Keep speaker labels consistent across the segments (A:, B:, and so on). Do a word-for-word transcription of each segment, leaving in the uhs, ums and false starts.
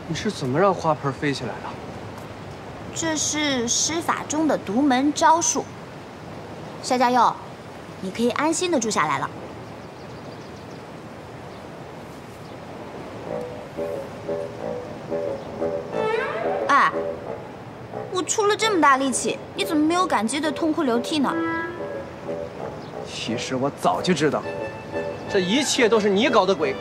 A: 你是怎么让花盆飞起来的？
B: 这是施法中的独门招数。夏家佑，你可以安心的住下来了。哎，我出了这么大力气，你怎么没有感激的痛哭流涕呢？
A: 其实我早就知道，这一切都是你搞的鬼。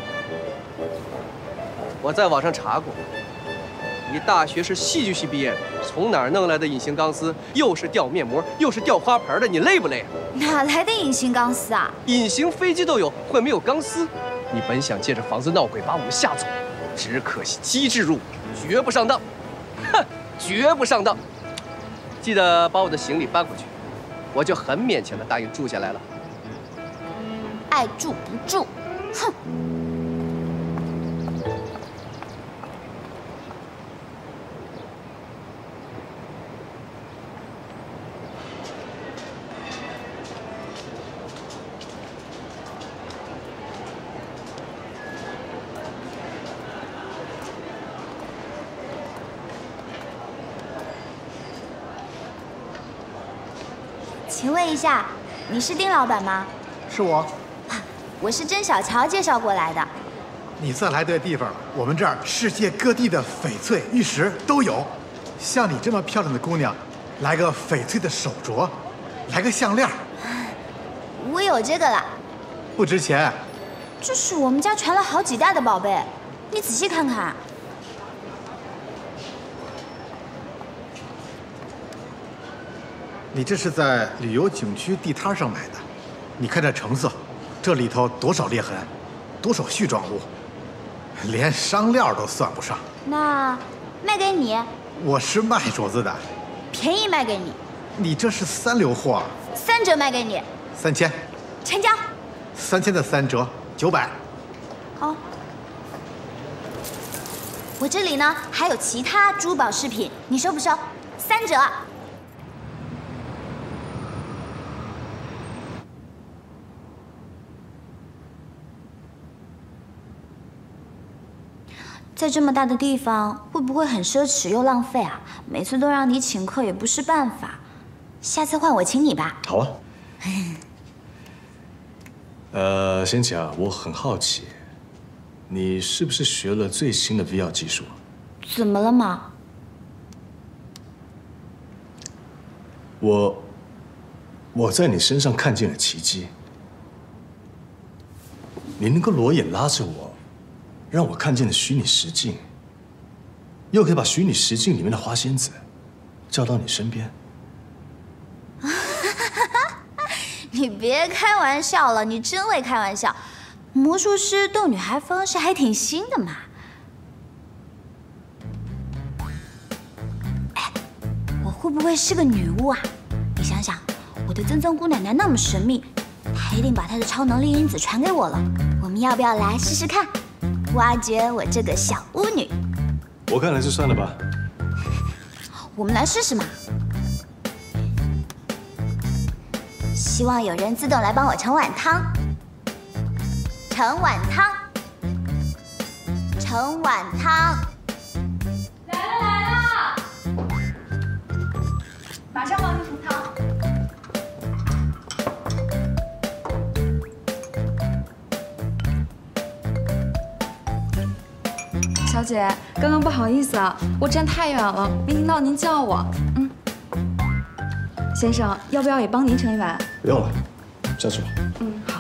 A: 我在网上查过，你大学是戏剧系毕业的，从哪儿弄来的隐形钢丝？又是吊面膜，又是吊花盆的，你累不累啊？
B: 哪来的隐形钢丝啊？
A: 隐形飞机都有，会没有钢丝？你本想借着房子闹鬼把我们吓走，只可惜机智入，绝不上当。哼，绝不上当。记得把我的行李搬回去，我就很勉强的答应住下来了。
B: 爱住不住，哼！请问一下，你是丁老板吗？
C: 是我。
B: 我是甄小乔介绍过来的。
C: 你算来对地方了，我们这儿世界各地的翡翠、玉石都有。像你这么漂亮的姑娘，来个翡翠的手镯，来个项链。
B: 我有这个了。
C: 不值钱。
B: 这是我们家传了好几代的宝贝，你仔细看看。
C: 你这是在旅游景区地摊上买的，你看这成色，这里头多少裂痕，多少絮状物，连商料都算不上。
B: 那卖给你？
C: 我是卖镯子的，
B: 便宜卖给你。
C: 你这是三流货，
B: 三折卖给你。
C: 三千，
B: 成交。
C: 三千的三折，九百。
B: 好。我这里呢还有其他珠宝饰品，你收不收？三折。在这么大的地方，会不会很奢侈又浪费啊？每次都让你请客也不是办法，下次换我请你吧。
D: 好啊。呃，仙姐啊，我很好奇，你是不是学了最新的 V R 技术？
B: 怎么了嘛？
D: 我，我在你身上看见了奇迹。你能够裸眼拉着我。让我看见了虚拟实境，又可以把虚拟实境里面的花仙子叫到你身边。
B: 你别开玩笑了，你真会开玩笑。魔术师逗女孩方式还挺新的嘛。哎，我会不会是个女巫啊？你想想，我的曾曾姑奶奶那么神秘，她一定把她的超能力因子传给我了。我们要不要来试试看？挖掘我这个小巫女，
D: 我看来就算了吧。
B: 我们来试试嘛。希望有人自动来帮我盛碗汤，盛碗汤，盛碗汤。
E: 来了来了，马上帮你煮汤。小姐，刚刚不好意思啊，我站太远了，没听到您叫我。嗯，先生，要不要也帮您盛一碗？
D: 不用了，下去吧。
E: 嗯，好。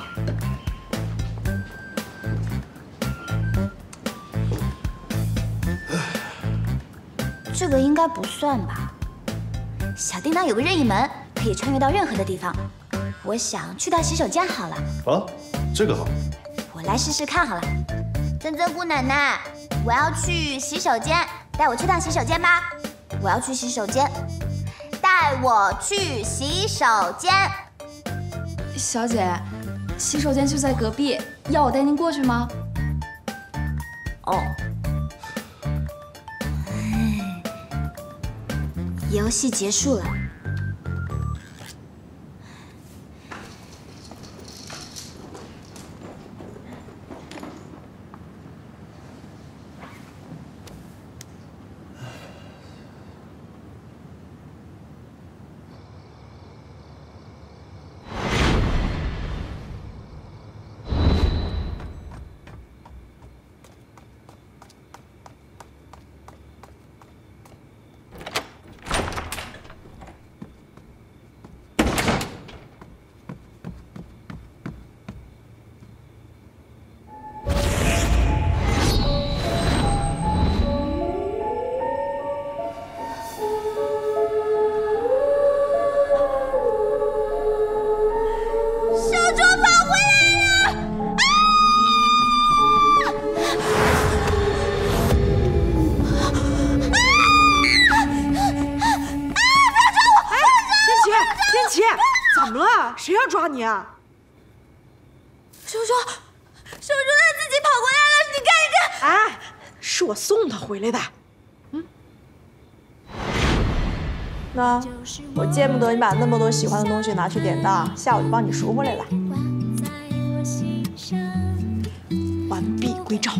B: 这个应该不算吧？小叮当有个任意门，可以穿越到任何的地方。我想去到洗手间好了。
D: 啊，这个好。
B: 我来试试看好了。曾曾姑奶奶。我要去洗手间，带我去趟洗手间吧。我要去洗手间，带我去洗手间。
E: 小姐，洗手间就在隔壁，要我带您过去吗？
B: 哦。游戏结束了。
F: 吧你？
B: 叔叔，叔叔他自己跑回来了，你看一看。
F: 哎，是我送他回来的。嗯，那我见不得你把那么多喜欢的东西拿去典当，下午就帮你赎回来了。完璧归赵。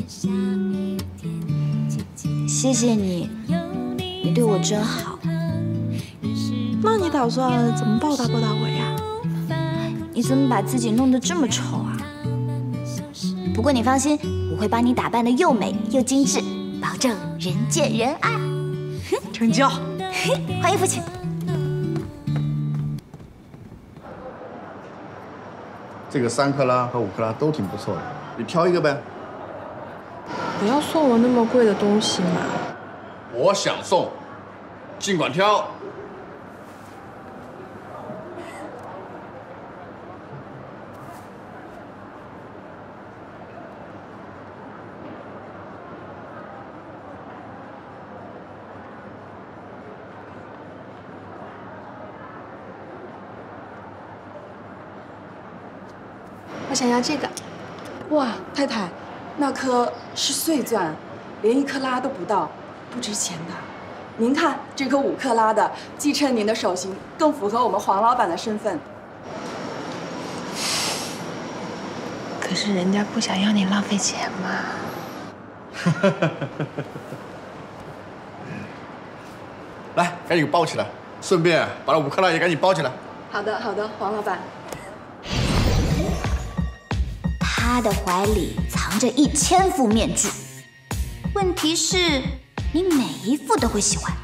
B: 谢谢你，你对我真好。
F: 那你打算怎么报答报答我呀？
B: 你怎么把自己弄得这么丑啊？不过你放心，我会帮你打扮得又美又精致，保证人见人爱。
F: 成交。
B: 换衣服去。
G: 这个三克拉和五克拉都挺不错的，你挑一个呗。
H: 不要送我那么贵的东西嘛。
G: 我想送，尽管挑。
H: 我想要这个。
E: 哇，太太，那颗是碎钻，连一克拉都不到，不值钱的。您看这颗五克拉的，既称您的手型，更符合我们黄老板的身份。
H: 可是人家不想要你浪费钱嘛。
G: 来，赶紧包起来，顺便把那五克拉也赶紧包起来。
E: 好的，好的，黄老板。
B: 他的怀里藏着一千副面具，问题是，你每一副都会喜欢。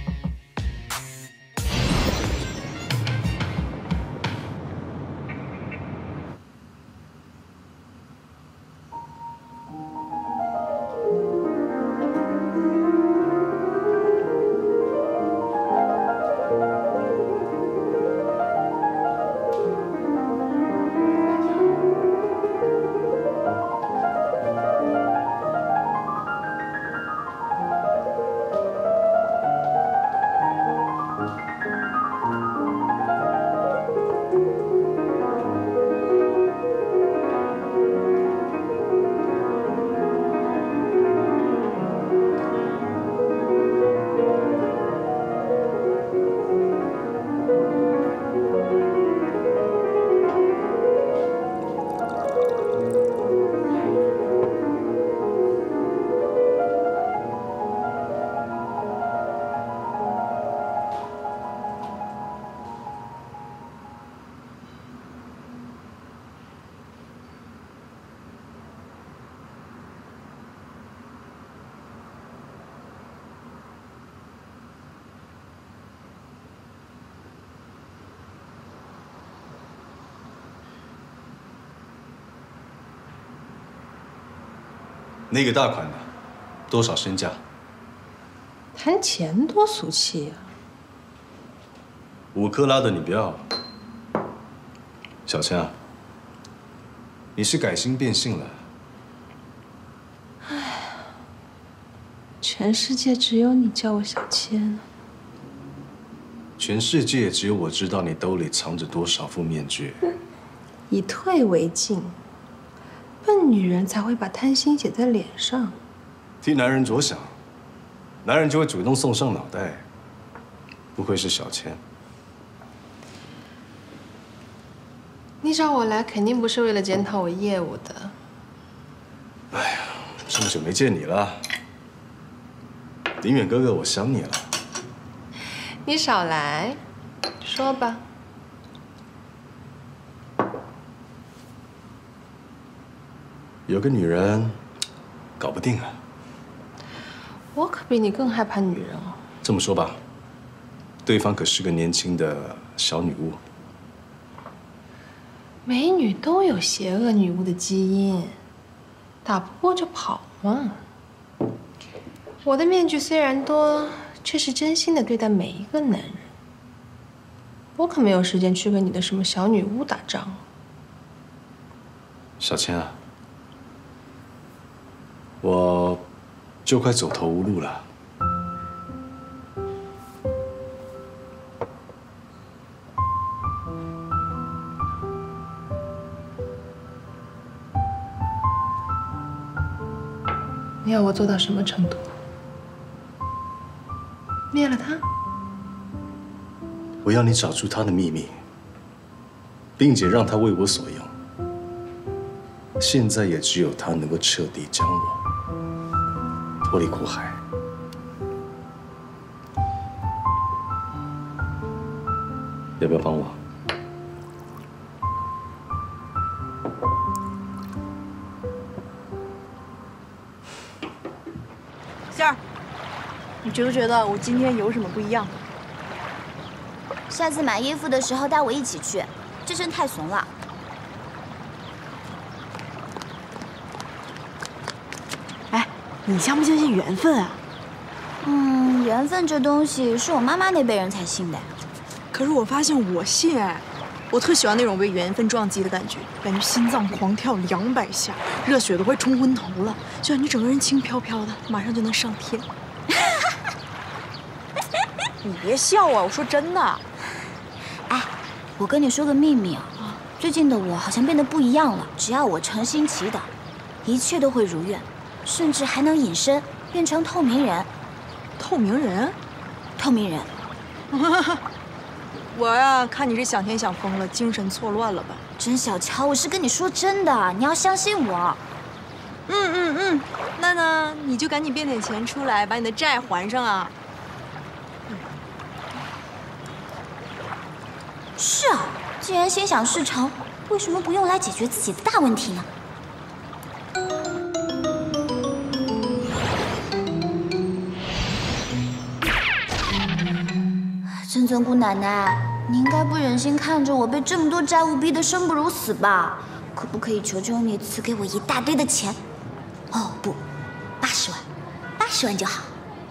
D: 那个大款的，多少身价？
H: 谈钱多俗气呀！
D: 五克拉的你不要。小千啊，你是改心变性了？
H: 唉，全世界只有你叫我小千。
D: 全世界只有我知道你兜里藏着多少副面具。
H: 以退为进。笨女人才会把贪心写在脸上。
D: 替男人着想，男人就会主动送上脑袋。不愧是小千。
H: 你找我来，肯定不是为了检讨我业务的。
D: 哎呀，这么久没见你了，林远哥哥，我想你了。
H: 你少来，说吧。
D: 有个女人，搞不定啊。
H: 我可比你更害怕女人哦。
D: 这么说吧，对方可是个年轻的小女巫。
H: 美女都有邪恶女巫的基因，打不过就跑嘛。我的面具虽然多，却是真心的对待每一个男人。我可没有时间去跟你的什么小女巫打仗。
D: 小千啊。我就快走投无路了。
H: 你要我做到什么程度？灭了他？
D: 我要你找出他的秘密，并且让他为我所用。现在也只有他能够彻底将我脱离苦海。要不要帮我？
F: 仙儿，你觉不觉得我今天有什么不一样？
B: 下次买衣服的时候带我一起去，这身太怂了。
F: 哎，你相不相信缘分啊？
B: 嗯，缘分这东西是我妈妈那辈人才信的。
F: 可是我发现我信哎，我特喜欢那种被缘分撞击的感觉，感觉心脏狂跳两百下，热血都快冲昏头了，就感觉整个人轻飘飘的，马上就能上天。你别笑啊，我说真的。
B: 哎，我跟你说个秘密啊，最近的我好像变得不一样了。只要我诚心祈祷，一切都会如愿，甚至还能隐身变成透明人。
F: 透明人？
B: 透明人。
F: 我呀，看你是想天想疯了，精神错乱了吧？
B: 甄小乔，我是跟你说真的，你要相信我。
F: 嗯嗯嗯，那呢，你就赶紧变点钱出来，把你的债还上啊。
B: 是啊，既然心想事成，为什么不用来解决自己的大问题呢？真尊姑奶奶，你应该不忍心看着我被这么多债务逼得生不如死吧？可不可以求求你赐给我一大堆的钱？哦不，八十万，八十万就好。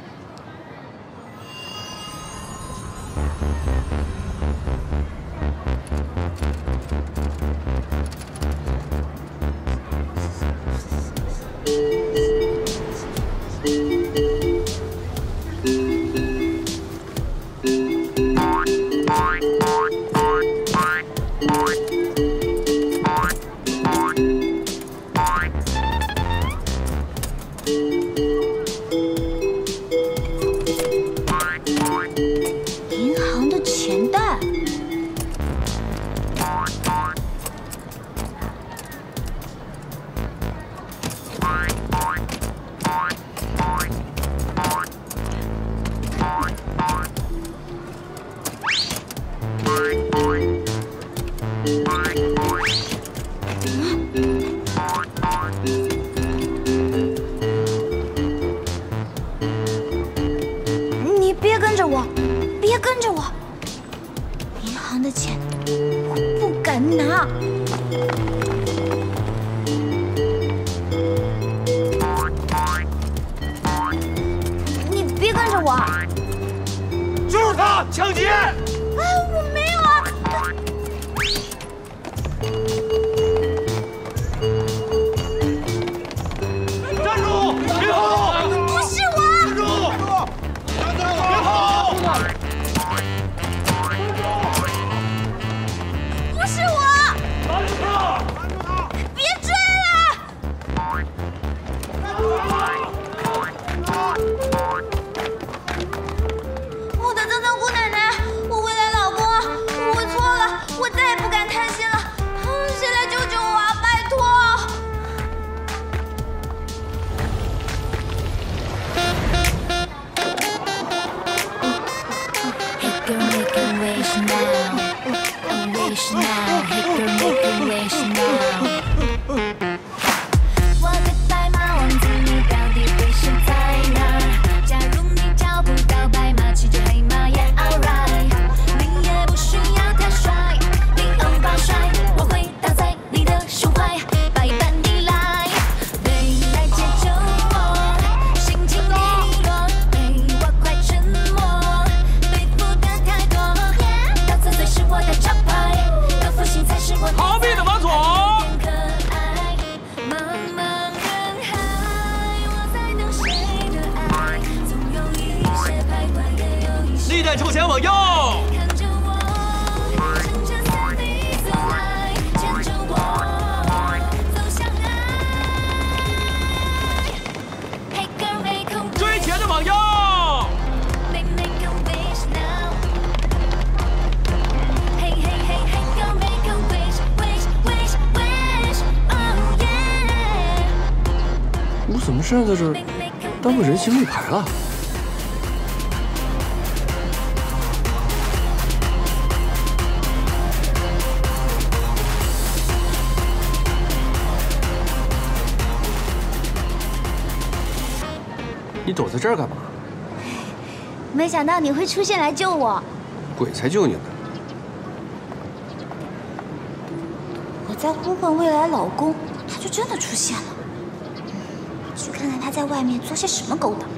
B: 你别跟着我，别跟着我！银行的钱我不敢拿。你别跟着我！
A: 就是他抢劫！
B: 哎，我没有啊！
A: 站住！别跑！
B: 不是我！
A: 站住！别跑！
B: 不是我！
A: 拦住他！
B: 别追了！我的曾曾姑奶奶，我未来老公，我错了，我再也不敢贪心了，谁来救救我啊？拜托！Hey girl, make a wish now, wish now. Hey girl, make a wish now. 我的白马王子，你到底会是在哪儿？假如你找不到白马，骑着黑马也 alright。你也不需要太帅，你欧巴帅，我会倒在你的胸怀，百般依赖。对，来解救我，心情低落，陪我快沉默，背负的太多，到此最是我的招牌，高富心才是我的。
A: 逃避的马总。
B: 可爱，茫茫人海，我在等谁的爱，总有一些徘徊，也有一些
A: 历代抽前往右。
B: 看着我，趁着三滴走来，牵着我走向爱。嘿
I: 怎么现在在这儿当个人形立牌了？你躲在这儿干嘛？
B: 没想到你会出现来救我。
I: 鬼才救你呢！
B: 我在呼唤未来老公，他就真的出现了。去看看他在外面做些什么勾当。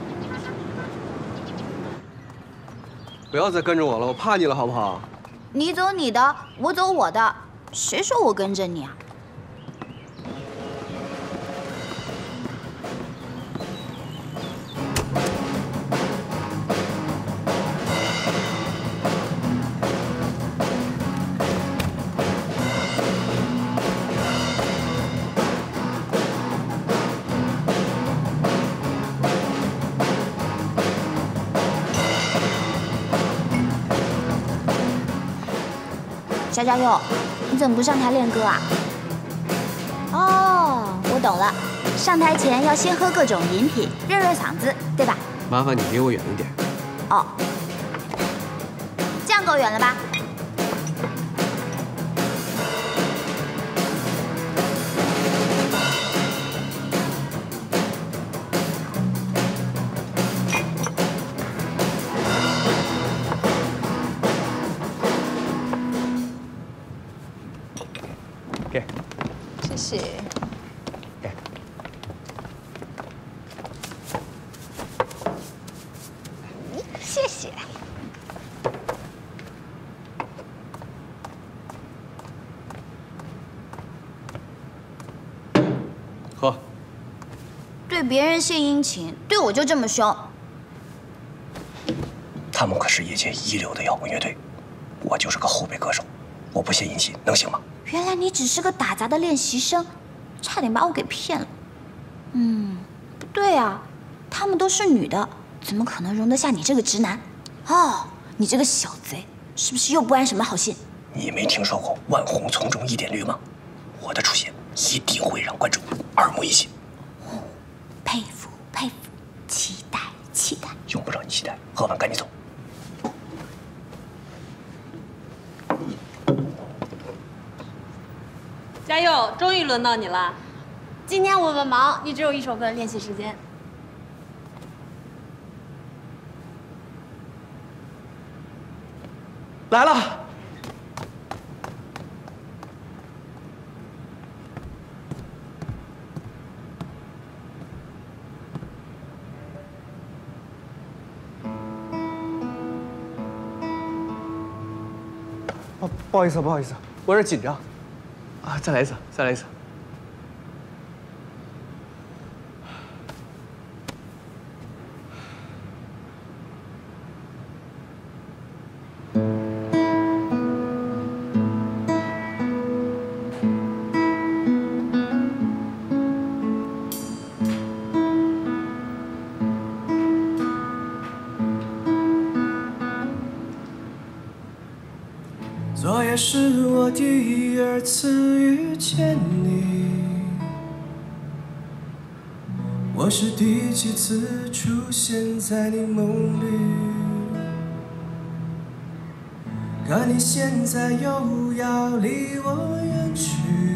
A: 不要再跟着我了，我怕你了，好不好？
B: 你走你的，我走我的，谁说我跟着你啊？小嘉佑，你怎么不上台练歌啊？哦，我懂了，上台前要先喝各种饮品，润润嗓子，对吧？
A: 麻烦你离我远一点。
B: 哦，这样够远了吧？
A: 给，
H: 谢谢。
A: 给。
B: 谢谢。
A: 喝。
B: 对别人献殷勤，对我就这么凶。
J: 他们可是业界一流的摇滚乐队，我就是个后备歌手，我不献殷勤能行吗？
B: 原来你只是个打杂的练习生，差点把我给骗了。嗯，不对啊，她们都是女的，怎么可能容得下你这个直男？哦，你这个小贼，是不是又不安什么好心？
J: 你没听说过“万红丛中一点绿”吗？我的出现一定会让观众耳目一新。
B: 哦，佩服佩服，期待期待。
J: 用不着你期待，喝完赶紧走。
K: 嘉佑，终于轮到你了。
L: 今天我们忙，你只有一首歌的练习时间。
A: 来了。哦，不好意思，不好意思，我有点紧张。啊，再来一次，再来一次。
M: 昨夜是我第二次遇见你，我是第几次出现在你梦里，可你现在又要离我远去，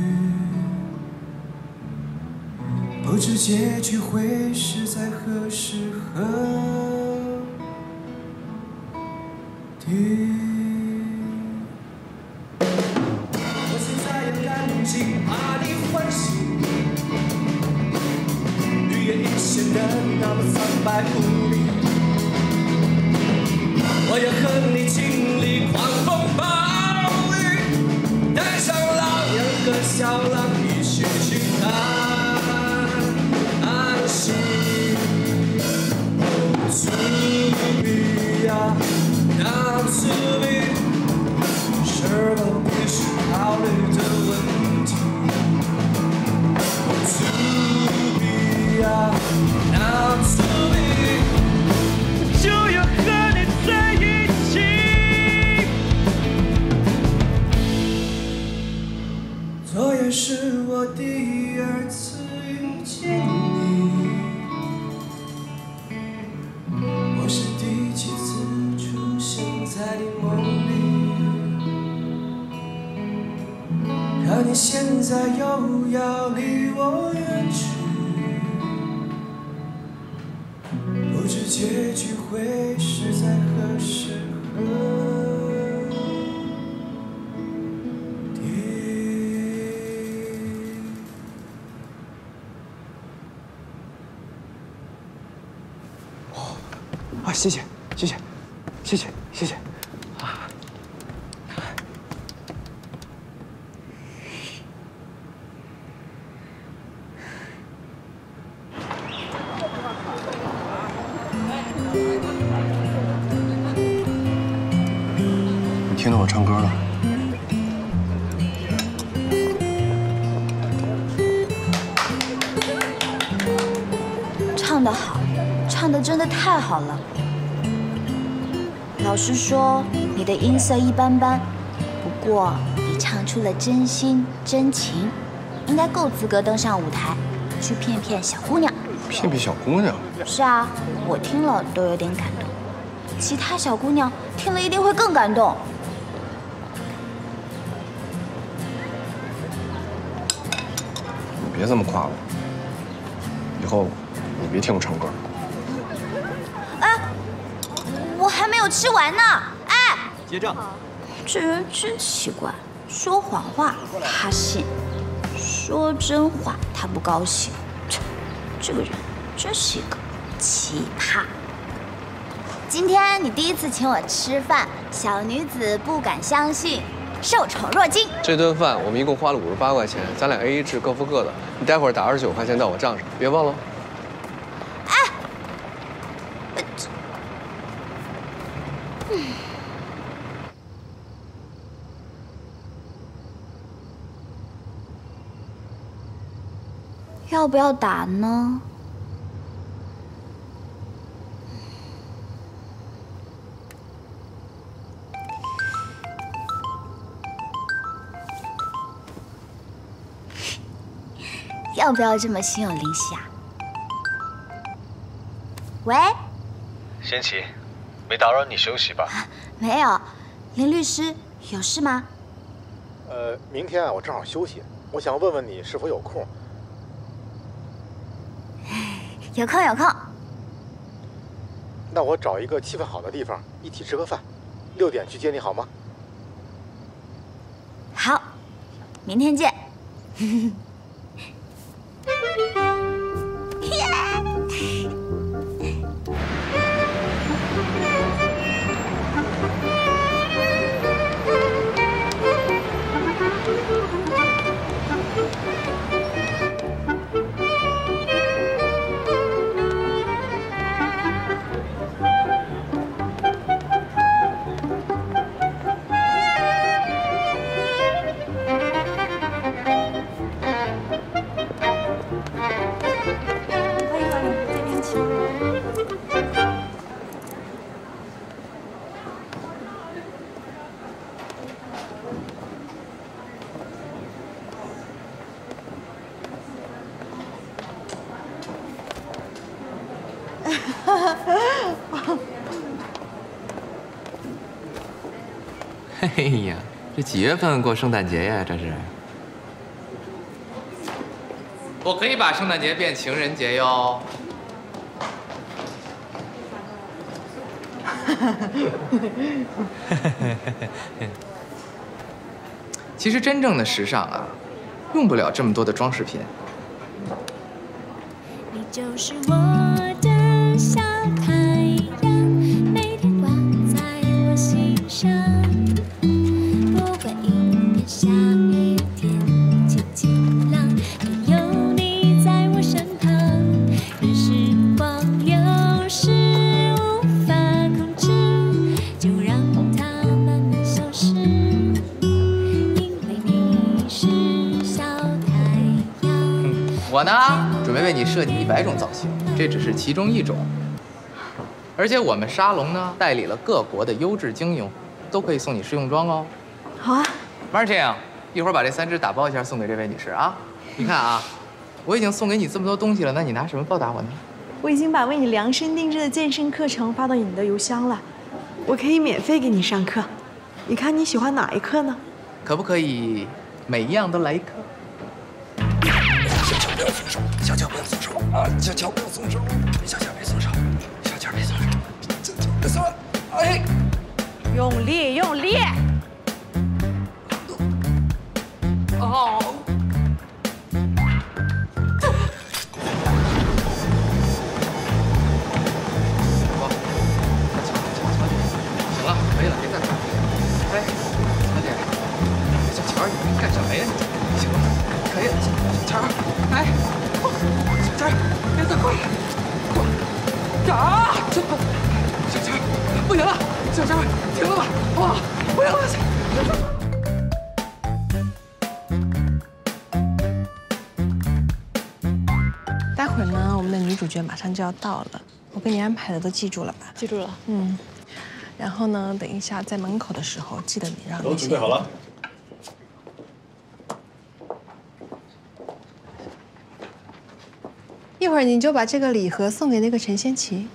M: 不知结局会是在何时何地。怕你欢喜，语言已显得那么苍白无力。我要和你经历狂风暴雨，带上狼人和小狼一起去看安息。To be 呀，那 to be， 是否必须考虑的问题。Now to be， 就要和你在一起。昨夜是在又要离我远去，不知结局会是在何时何地。
I: 啊，谢谢，谢谢，谢谢，谢谢。啊，
D: 你听到我唱歌了？
B: 唱得好，唱得真的太好了。老实说，你的音色一般般，不过你唱出了真心真情，应该够资格登上舞台，去骗骗小姑娘。
D: 骗骗小姑娘？
B: 是啊，我听了都有点感动，其他小姑娘听了一定会更感动。
D: 你别这么夸我，以后你别听我唱歌。
B: 哎，我还没有吃完呢。哎，
A: 结账。
B: 这人真奇怪，说谎话他信，说真话他不高兴。这个人真是一个奇葩。今天你第一次请我吃饭，小女子不敢相信，受宠若惊。
A: 这顿饭我们一共花了五十八块钱，咱俩 A A 制，各付各的。你待会儿打二十九块钱到我账上，别忘了。
B: 哎，嗯，要不要打呢？要不要这么心有灵犀啊？喂，
N: 仙琪，没打扰你休息吧？
B: 啊、没有，林律师有事吗？
C: 呃，明天啊，我正好休息，我想问问你是否有空。
B: 有空有空。
C: 那我找一个气氛好的地方，一起吃个饭，六点去接你好吗？
B: 好，明天见。
O: 哎呀，这几月份过圣诞节呀？这是？我可以把圣诞节变情人节哟。其实真正的时尚啊，用不了这么多的装饰品。
P: 你就是我的小太阳，每天挂在我心上。不管阴天下雨天气晴朗，都有你在我身旁。任时光流逝无法控制，就让它慢慢消失。因为你是小太阳。
O: 我呢，准备为你设计一百种造型，这只是其中一种。而且我们沙龙呢，代理了各国的优质精英，都可以送你试用装哦。
F: 好啊
O: ，Martin， 一会儿把这三支打包一下送给这位女士啊。你看啊，我已经送给你这么多东西了，那你拿什么报答我呢？
F: 我已经把为你量身定制的健身课程发到你的邮箱了，我可以免费给你上课。你看你喜欢哪一课呢？
O: 可不可以每一样都来一课？
J: 小乔别松手，小乔别松手，小乔别松手，小乔别松手，哎，
F: 用力用力。
J: 哦。
O: 可以了，别再打了。哎，小姐，小乔，你干什么呀？你行了，可以了，小乔，哎，小乔，别再过来，过打！小乔，不行了，小乔，停了吧，哇，不行了，小乔。
H: 待会儿呢，我们的女主角马上就要到了，我给你安排的都记住了吧？
K: 记住了。
H: 嗯。 然后呢，等一下在门口的时候，记得你让
D: 都准备好了。
H: 一会儿你就把这个礼盒送给那个陈仙琪。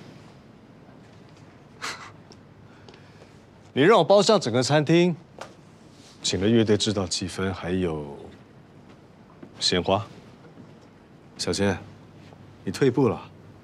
D: 你让我包上整个餐厅，请了乐队制造气氛，还有鲜花。小千，你退步了。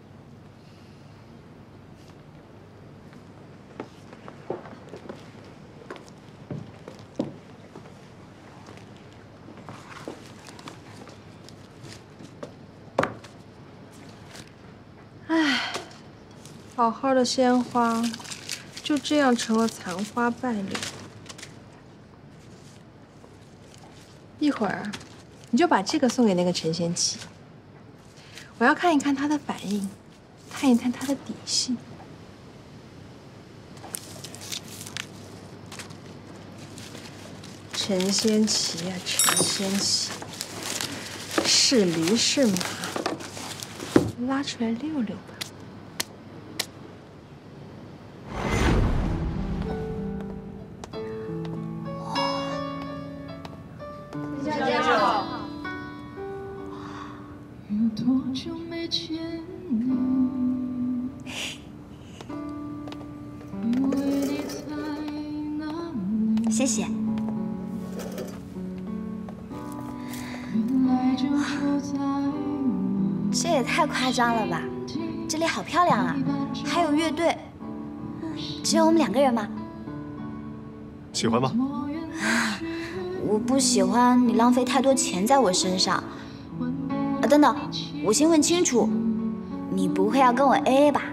H: 唉，好好的鲜花，就这样成了残花败柳。一会儿，你就把这个送给那个陈仙琪，我要看一看他的反应，探一探他的底细。陈仙琪呀，陈仙琪，是驴是马？ 拉出来溜溜吧。
P: 小姐好。
B: 谢谢。这也太夸张了吧！这里好漂亮啊，还有乐队。只有我们两个人吗？
D: 喜欢吗？
B: 我不喜欢你浪费太多钱在我身上。啊，等等，我先问清楚，你不会要跟我 A A 吧？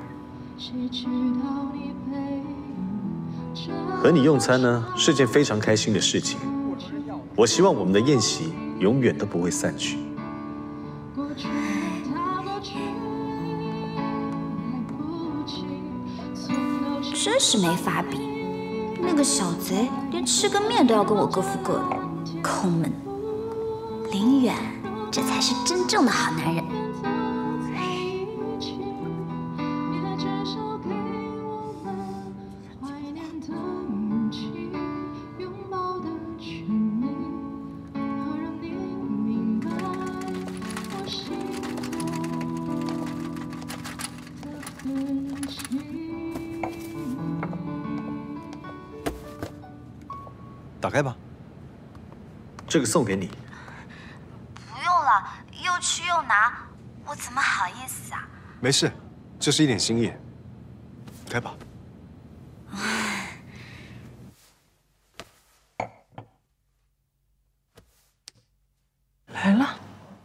Q: 和你用餐呢是件非常开心的事情。我希望我们的宴席永远都不会散去。
B: 真是没法比，那个小贼连吃个面都要跟我各付各的，抠门。林远，这才是真正的好男人。
Q: 打开吧，这个送给你。
B: 不用了，又吃又拿，我怎么好意思啊？
D: 没事，这是一点心意。开吧。
H: 来了。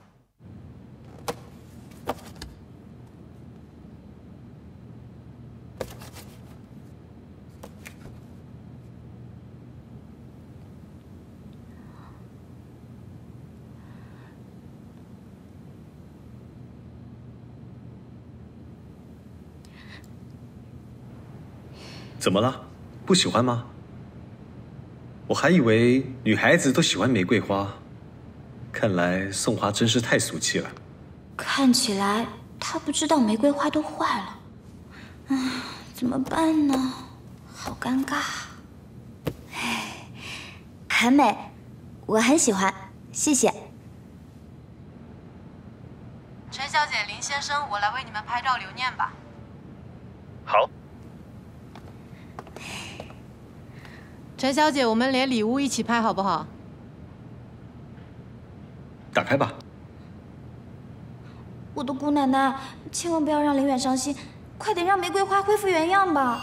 Q: 怎么了？不喜欢吗？我还以为女孩子都喜欢玫瑰花，看来送花真是太俗气了。
B: 看起来他不知道玫瑰花都坏了，唉，怎么办呢？好尴尬。唉，很美，我很喜欢，谢谢。
R: 陈小姐、林先生，我来为你们拍照留念吧。
Q: 好。
K: 陈小姐，我们连礼物一起拍好不好？
Q: 打开吧。
B: 我的姑奶奶，千万不要让林远伤心，快点让玫瑰花恢复原样吧。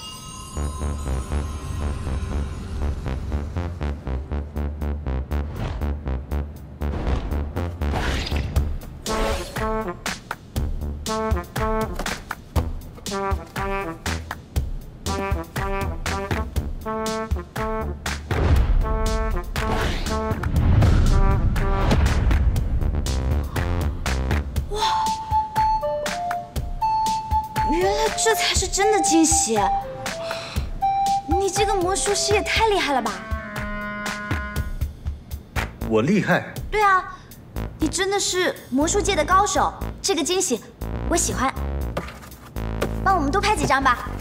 B: 这才是真的惊喜！你这个魔术师也太厉害了吧！
Q: 我厉害？
B: 对啊，你真的是魔术界的高手。这个惊喜我喜欢，帮我们多拍几张吧。